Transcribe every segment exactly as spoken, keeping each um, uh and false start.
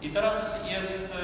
I teraz jest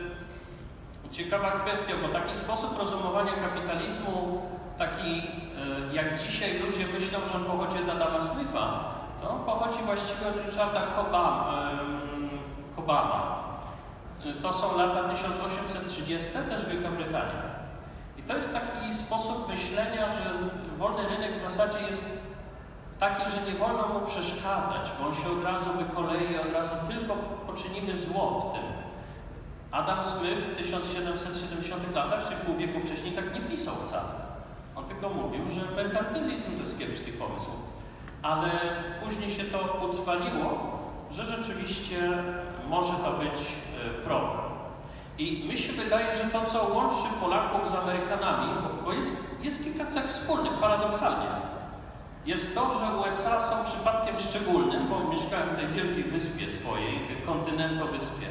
y, ciekawa kwestia, bo taki sposób rozumowania kapitalizmu, taki y, jak dzisiaj ludzie myślą, że on pochodzi od Adama Smitha, to on pochodzi właściwie od Richarda Cobama. Y, Cobama. Y, to są lata tysiąc osiemset trzydzieste, też Wielka Brytania. I to jest taki sposób myślenia, że wolny rynek w zasadzie jest taki, że nie wolno mu przeszkadzać, bo on się od razu wykoleje, od razu tylko poczynimy zło w tym. Adam Smith w tysiąc siedemset siedemdziesiątych latach, czy pół wieku wcześniej, tak nie pisał wcale. On tylko mówił, że merkantylizm to jest kiepski pomysł. Ale później się to utrwaliło, że rzeczywiście może to być problem. I mi się wydaje, że to, co łączy Polaków z Amerykanami, bo jest, jest kilka cech wspólnych, paradoksalnie, jest to, że U S A są przypadkiem szczególnym, bo mieszkają w tej wielkiej wyspie swojej, tej kontynentowyspie,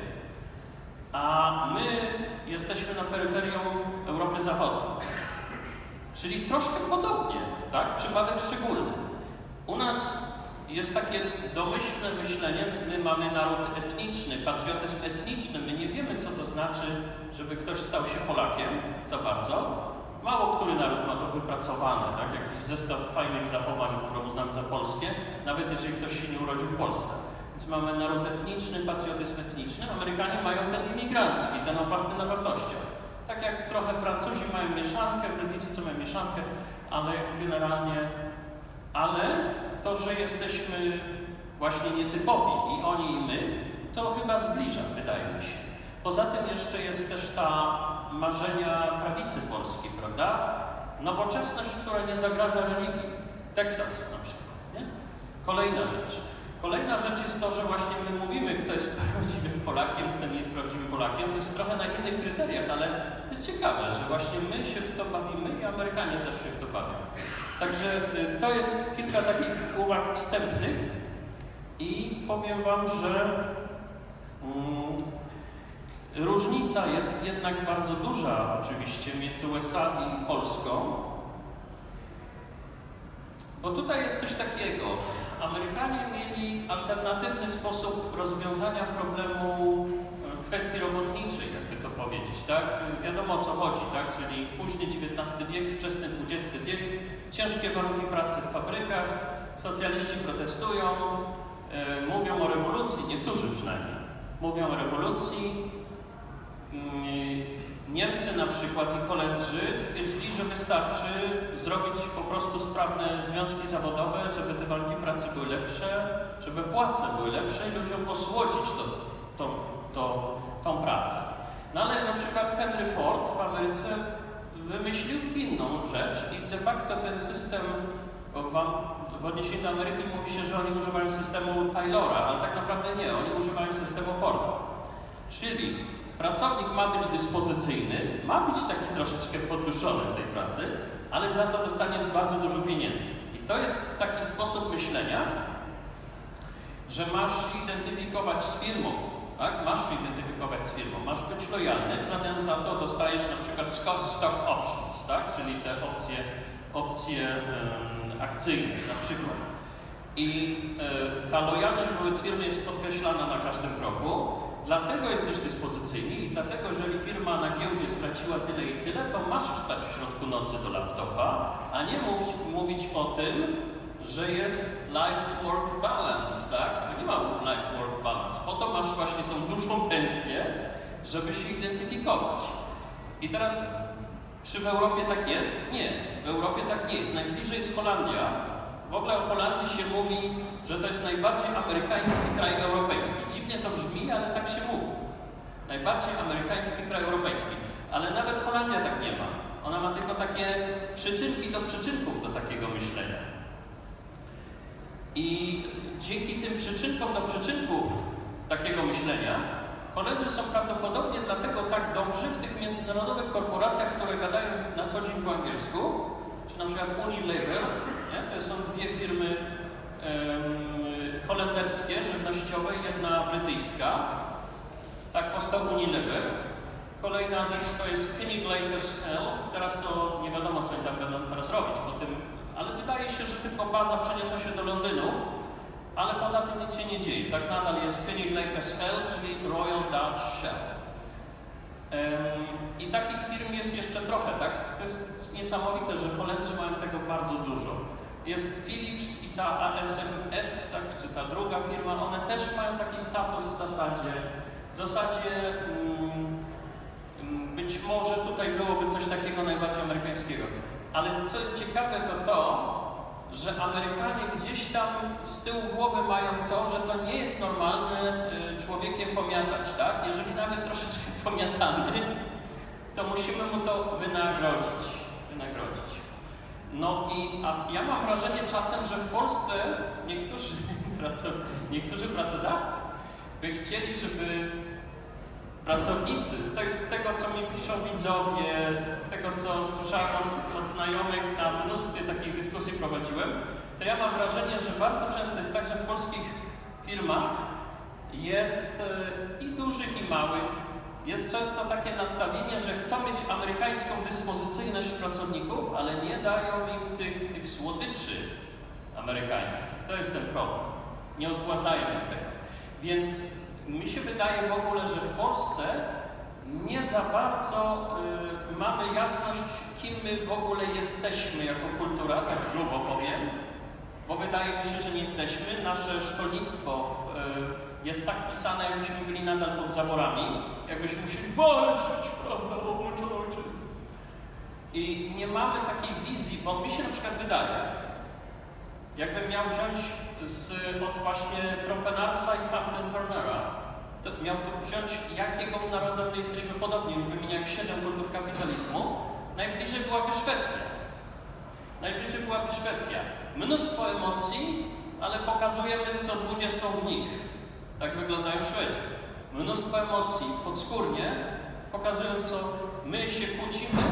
a my jesteśmy na peryferią Europy Zachodniej. Czyli troszkę podobnie, tak? Przypadek szczególny. U nas jest takie domyślne myślenie, my mamy naród etniczny, patriotyzm etniczny, my nie wiemy, co to znaczy, żeby ktoś stał się Polakiem za bardzo. Mało który naród ma to wypracowane, tak? Jakiś zestaw fajnych zachowań, które uznamy za polskie, nawet jeżeli ktoś się nie urodził w Polsce. Więc mamy naród etniczny, patriotyzm etniczny. Amerykanie mają ten imigrancki, ten oparty na wartościach. Tak jak trochę Francuzi mają mieszankę, Brytyjczycy mają mieszankę, ale generalnie, ale to, że jesteśmy właśnie nietypowi i oni i my, to chyba zbliża, wydaje mi się. Poza tym jeszcze jest też ta marzenia prawicy polskiej, prawda? Nowoczesność, która nie zagraża religii. Teksas na przykład, nie? Kolejna rzecz. Kolejna rzecz jest to, że właśnie my mówimy, kto jest prawdziwym Polakiem, kto nie jest prawdziwym Polakiem. To jest trochę na innych kryteriach, ale to jest ciekawe, że właśnie my się w to bawimy i Amerykanie też się w to bawią. Także to jest kilka takich uwag wstępnych i powiem Wam, że mm, różnica jest jednak bardzo duża oczywiście między U S A i Polską, bo tutaj jest coś takiego. Amerykanie mieli alternatywny sposób rozwiązania problemu kwestii robotniczej, jakby to powiedzieć, tak? Wiadomo, o co chodzi, tak? Czyli późny dziewiętnasty wiek, wczesny dwudziesty wiek, ciężkie warunki pracy w fabrykach, socjaliści protestują, yy, mówią o rewolucji, niektórzy przynajmniej, mówią o rewolucji. Niemcy na przykład i Holendrzy stwierdzili, że wystarczy zrobić po prostu sprawne związki zawodowe, żeby te warunki pracy były lepsze, żeby płace były lepsze i ludziom posłodzić to, to, to, tą pracę. No ale na przykład Henry Ford w Ameryce wymyślił inną rzecz i de facto ten system, w, w odniesieniu do Ameryki mówi się, że oni używają systemu Taylora, ale tak naprawdę nie, oni używają systemu Forda. Czyli pracownik ma być dyspozycyjny, ma być taki troszeczkę podduszony w tej pracy, ale za to dostanie bardzo dużo pieniędzy. I to jest taki sposób myślenia, że masz identyfikować z firmą, tak? Masz identyfikować z firmą, masz być lojalny, w zamian za to dostajesz na przykład stock options, tak? Czyli te opcje, opcje um, akcyjne na przykład. I y, ta lojalność wobec firmy jest podkreślana na każdym kroku. Dlatego jesteś dyspozycyjny i dlatego, jeżeli firma na giełdzie straciła tyle i tyle, to masz wstać w środku nocy do laptopa, a nie mówić, mówić o tym, że jest life-work balance, tak? A nie ma life-work balance. Po to masz właśnie tą dużą pensję, żeby się identyfikować. I teraz, czy w Europie tak jest? Nie. W Europie tak nie jest. Najbliżej jest Holandia. W ogóle o Holandii się mówi, że to jest najbardziej amerykański kraj europejski. Dziwnie to brzmi, ale tak się mówi. Najbardziej amerykański kraj europejski. Ale nawet Holandia tak nie ma. Ona ma tylko takie przyczynki do przyczynków do takiego myślenia. I dzięki tym przyczynkom do przyczynków takiego myślenia Holendrzy są prawdopodobnie dlatego tak dobrzy w tych międzynarodowych korporacjach, które gadają na co dzień po angielsku, czy na przykład Unilever, nie? To są dwie firmy um, holenderskie, żywnościowe i jedna brytyjska. Tak powstał Unilever. Kolejna rzecz to jest Kinnig Lakers Hell. Teraz to nie wiadomo, co oni tam będą teraz robić po tym, ale wydaje się, że tylko baza przeniosła się do Londynu ale poza tym nic się nie dzieje. Tak nadal jest Penny Lakers Hell, czyli Royal Dutch Shell. I takich firm jest jeszcze trochę, tak? To jest niesamowite, że Holendrzy mają tego bardzo dużo. Jest Philips i ta A S M F, tak, czy ta druga firma, one też mają taki status w zasadzie. W zasadzie um, być może tutaj byłoby coś takiego najbardziej amerykańskiego. Ale co jest ciekawe, to to, że Amerykanie gdzieś tam z tyłu głowy mają to, że to nie jest normalne y, człowiekiem pomiatać, tak? Jeżeli nawet troszeczkę pomiatamy, to musimy mu to wynagrodzić. wynagrodzić. No i a ja mam wrażenie czasem, że w Polsce niektórzy, niektórzy pracodawcy by chcieli, żeby pracownicy, z tego, z tego co mi piszą widzowie, z tego co słyszałem od, od znajomych, na mnóstwie takich dyskusji prowadziłem, to ja mam wrażenie, że bardzo często jest tak, że w polskich firmach jest i dużych, i małych, jest często takie nastawienie, że chcą mieć amerykańską dyspozycyjność pracowników, ale nie dają im tych, tych słodyczy amerykańskich. To jest ten problem. Nie osładzają im tego. Więc mi się wydaje w ogóle, że w Polsce nie za bardzo y, mamy jasność, kim my w ogóle jesteśmy jako kultura, tak grubo powiem, bo wydaje mi się, że nie jesteśmy. Nasze szkolnictwo y, jest tak pisane, jakbyśmy byli nadal pod zaborami, jakbyśmy musieli walczyć, prawda, o obrończoną ojczyznę. I nie mamy takiej wizji, bo mi się na przykład wydaje, jakbym miał wziąć z, od właśnie Trompenarsa i Hampton Turnera, to miał to wziąć, jakiego narodem my jesteśmy podobni. Wymieniałem siedem kultur kapitalizmu. Najbliżej byłaby Szwecja. Najbliżej byłaby Szwecja. Mnóstwo emocji, ale pokazujemy co dwudziestą z nich. Tak wyglądają Szwedzi. Mnóstwo emocji podskórnie, pokazują co my się kłócimy,